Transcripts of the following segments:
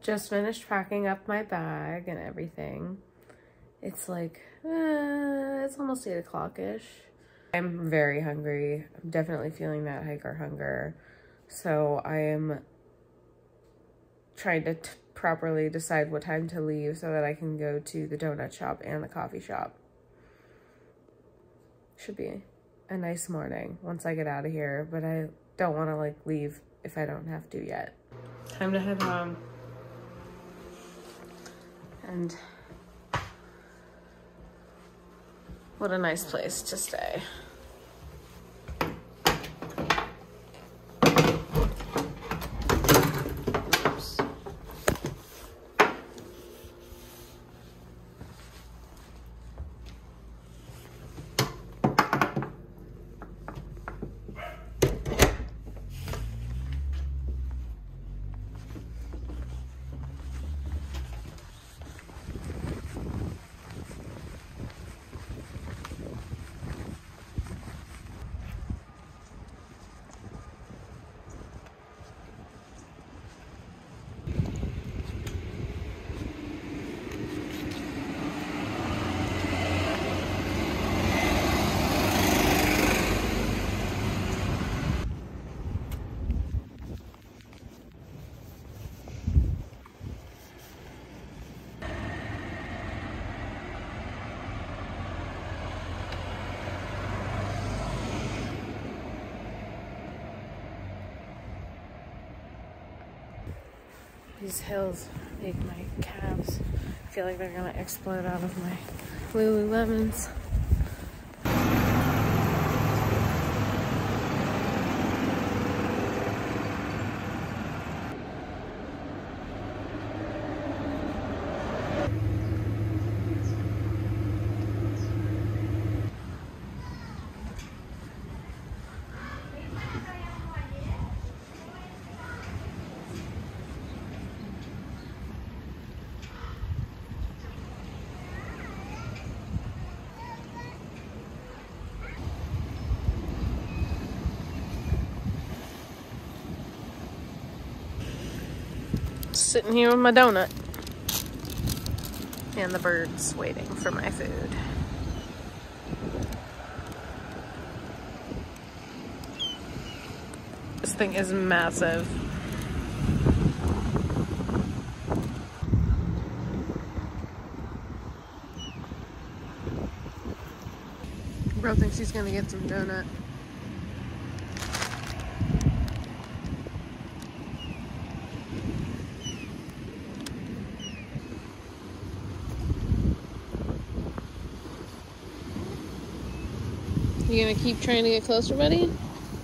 Just finished packing up my bag and everything. It's like, it's almost 8 o'clock-ish. I'm very hungry. I'm definitely feeling that hiker hunger. So I am trying to properly decide what time to leave so that I can go to the donut shop and the coffee shop. Should be a nice morning once I get out of here, but I don't want to like leave if I don't have to yet. Time to head home. And what a nice place to stay. Oops. These hills make my calves feel like they're gonna explode out of my Lululemons. Sitting here with my donut and the birds waiting for my food. This thing is massive. Bro thinks he's gonna get some donut. You gonna keep trying to get closer, buddy?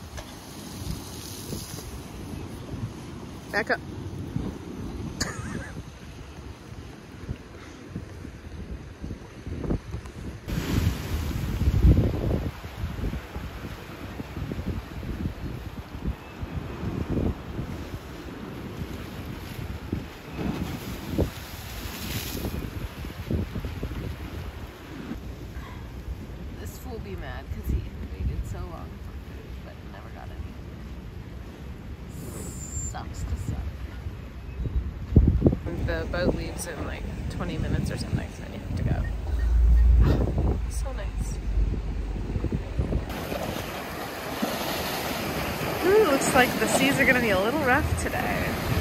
Back up. This fool be mad because he waited so long for food but never got any. Sucks to suck. The boat leaves in like 20 minutes or something, so you have to go. So nice. Ooh, looks like the seas are gonna be a little rough today.